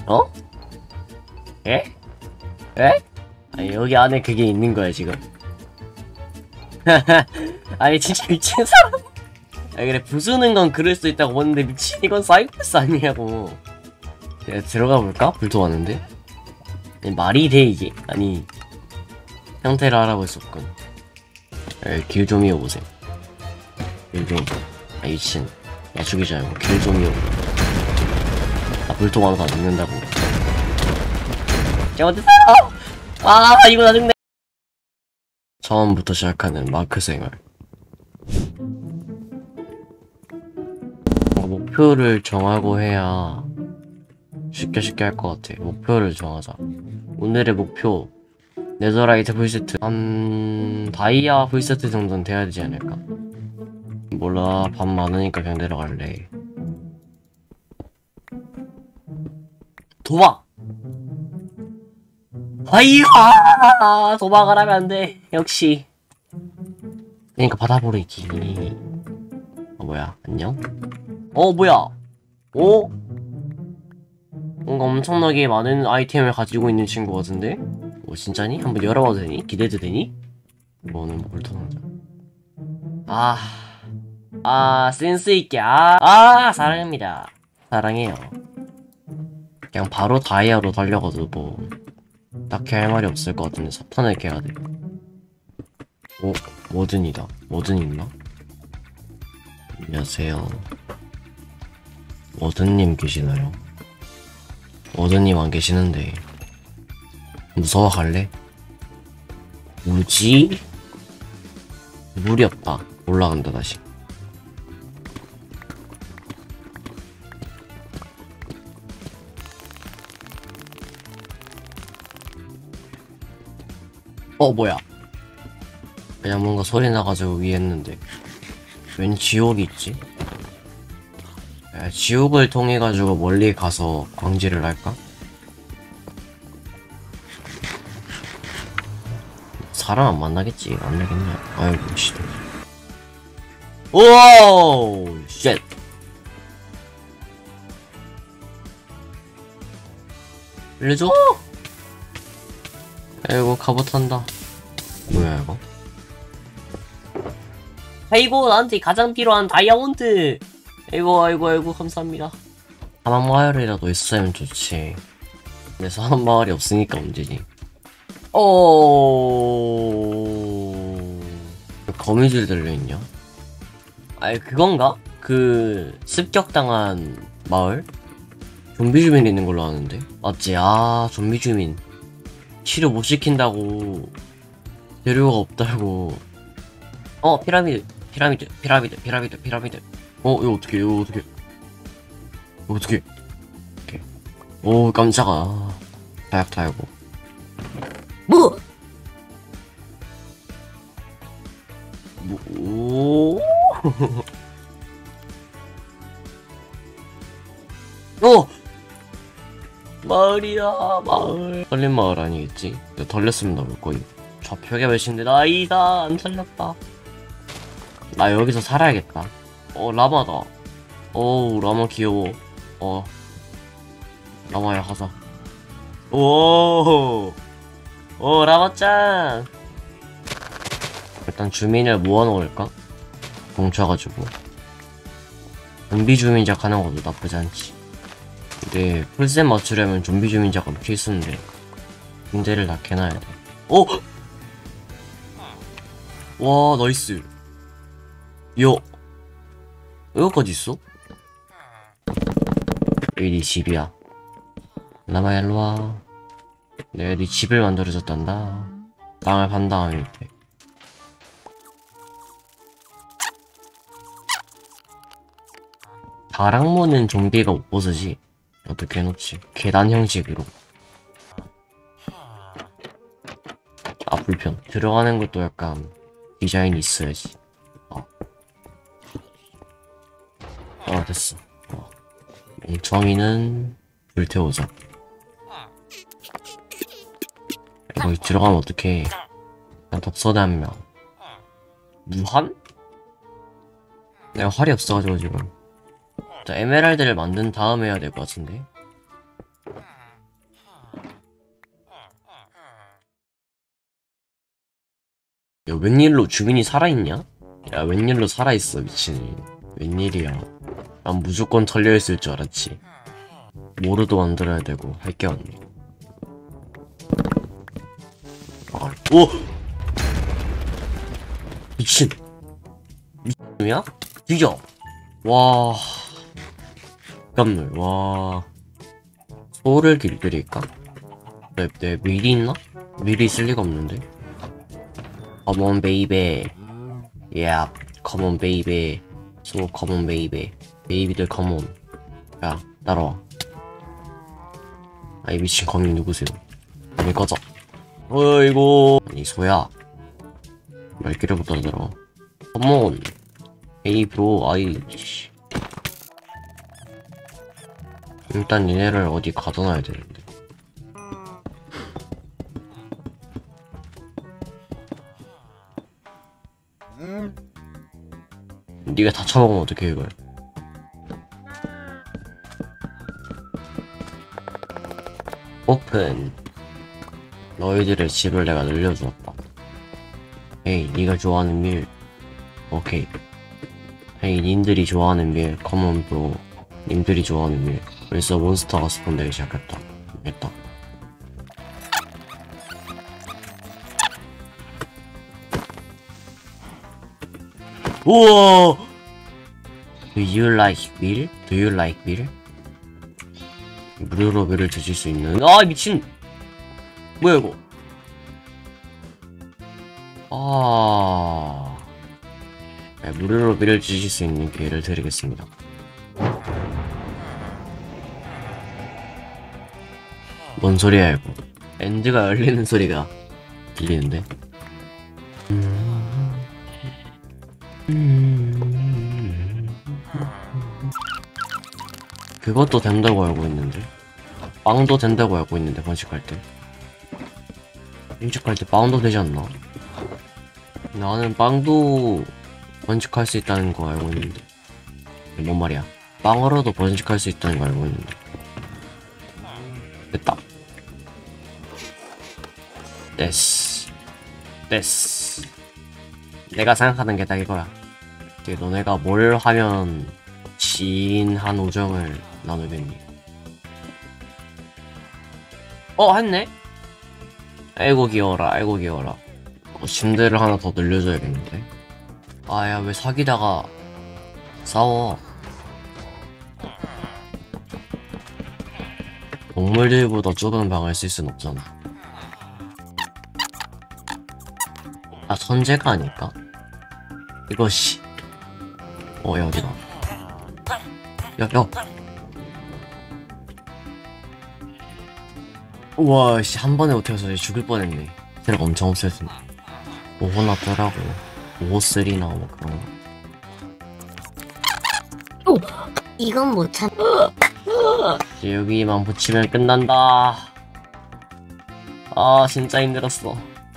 어? 에? 에? 아니 여기 안에 그게 있는 거야 지금. 아니 진짜 미친 사람. 아니 그래 부수는 건 그럴 수 있다고 보는데 미친 이건 사이코패스 아니냐고. 내가 들어가 볼까? 불도 왔는데. 아니, 말이 돼 이게? 아니 형태를 알아볼 수 없군. 길 좀 이어보세요. 길 좀. 아 미친. 야 죽이자 이거. 길 좀 이어. 아 불통 하나 다 죽는다고. 잘못했어요! 아 이거 나중에. 처음부터 시작하는 마크 생활. 목표를 정하고 해야 쉽게 할 것 같아. 목표를 정하자. 오늘의 목표 네더라이트 풀세트 다이아 풀세트 정도는 돼야 되지 않을까? 몰라 밥 많으니까 그냥 내려갈래. 도박! 아이야! 도박을 하면 안돼. 역시. 그니까 받아버리기. 뭐야 안녕? 뭐야? 뭔가 엄청나게 많은 아이템을 가지고 있는 친구 같은데? 진짜니? 한번 열어봐도 되니? 기대도 되니? 이거는 볼터나자. 센스있게. 사랑합니다. 사랑해요. 그냥 바로 다이아로 달려가도 뭐 딱히 할 말이 없을 것 같은데 석탄을 깨야 돼. 워든이다. 워든 있나? 안녕하세요. 워든님 계시나요? 워든님 안 계시는데 무서워할래? 뭐지? 물이 없다. 올라간다 다시. 뭐야? 그냥 뭔가 소리 나가지고 위에 했는데 웬 지옥이 있지? 야, 지옥을 통해가지고 멀리 가서 광질을 할까? 사람 안 만나겠지? 안 되겠냐? 아이고 씨. 오우 쉣. 알려줘. 아이고 갑옷한다. 뭐야 이거? 아이고 나한테 가장 필요한 다이아몬드. 아이고 감사합니다. 사막마을이라도 있으면 좋지. 근데 사막마을이 없으니까 문제지. 거미줄 들려있냐? 아니 그건가? 그 습격당한 마을? 좀비 주민 있는 걸로 아는데? 맞지? 좀비 주민 치료 못 시킨다고 재료가 없다고. 피라미드. 이거 어떻게 오 깜짝아. 다약타야고. 뭐? 오. 마을이야 마을. 털린 마을 아니겠지? 내가 털렸으면 나올 거임. 좌표가 몇인데 나이다 안 털렸다. 나 여기서 살아야겠다. 라마다. 라마 귀여워. 라마야 가자. 라마짱. 일단 주민을 모아놓을까? 뭉쳐가지고 좀비 주민작 하는 것도 나쁘지 않지. 근데 풀셋 맞추려면 좀비 주민작은 필수인데 문제를 다 캐놔야 돼. 와 나이스. 여기까지 있어? 여기 네 집이야. 라마야 일로와. 내가 네 집을 만들어줬단다. 땅을 판 다음에 밑에 다락문은 좀비가 못 벗으지. 어떻게 해놓지? 계단 형식으로. 불편. 들어가는 것도 약간 디자인이 있어야지. 됐어. 멍청이는 불태우자. 거기 들어가면 어떡해. 그냥 독서대 한 명. 무한? 내가 활이 없어가지고 지금. 자, 에메랄드를 만든 다음에 해야 될 것 같은데. 야, 웬일로 주민이 살아있냐? 야, 웬일로 살아있어, 미친이. 웬일이야. 난 무조건 털려있을 줄 알았지. 모르도 만들어야 되고, 할 게 없네. 아, 오! 미친. 미친놈이야? 뒤져! 와. 잠깐만, 와. 소를 길들일까? 내 밀이 있나? 밀이 있을 리가 없는데. Come on, baby. Yeah, come on, baby. So, come on, baby. 베이비들, come on. 야, 따라와. 아이, 미친 거미 누구세요? 거미 꺼져. 어이구. 아니, 소야. 말귀를 못 알아들어. Come on. 에이, 브로, 아이, 씨. 일단 얘네를 어디 가둬놔야 되는데. 니가 다 처먹으면 어떡해 이걸. 오픈. 너희들의 집을 내가 늘려주었다. 에이, 니가 좋아하는 밀. 오케이. 에이, 님들이 좋아하는 밀. 컴온 브로. 님들이 좋아하는 밀. 벌써 몬스터가 스폰되기 시작했다. 됐다. 우와! Do you like 밀? Do you like 밀? 무료로 밀을 드실 수 있는. 아, 미친! 뭐야 이거? 아, 네, 무료로 밀을 드실 수 있는 기회를 드리겠습니다. 뭔 소리야 이거? 엔드가 열리는 소리가 들리는데. 그것도 된다고 알고 있는데. 빵도 된다고 알고 있는데, 번식할 때. 번식할 때 빵도 되지 않나? 나는 빵도 번식할 수 있다는 거 알고 있는데. 뭔 말이야? 빵으로도 번식할 수 있다는 거 알고 있는데. 됐다. 됐어. 됐어. 내가 생각하는 게 딱 이거야. 이제 너네가 뭘 하면 진한 우정을 나누겠니? 했네? 아이고 귀여워라, 아이고 귀여워라. 침대를 하나 더 늘려줘야겠는데? 아야, 왜 사귀다가 싸워? 동물들보다 좁은 방을 쓸 순 없잖아. 아, 선재가 아닐까? 이것이. 야, 어디가? 야. 우와, 씨, 한 번에 못해서 죽을 뻔했네. 체력 엄청 없애서. 5호나 떠라고. 5호쓰리나 뭐 그런 거. 오! 이건 못 참. 이제 여기만 붙이면 끝난다. 아, 진짜 힘들었어.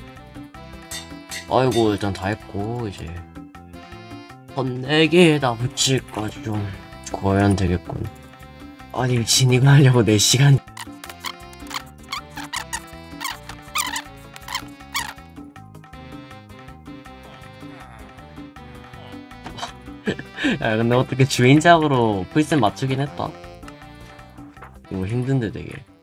아이고, 일단 다 했고, 이제. 4개에다 붙일 거 좀 구하면 되겠군. 아니, 미친, 이거 하려고 4시간. 야, 근데 어떻게 주인작으로 풀셋 맞추긴 했다. 이거 힘든데 되게.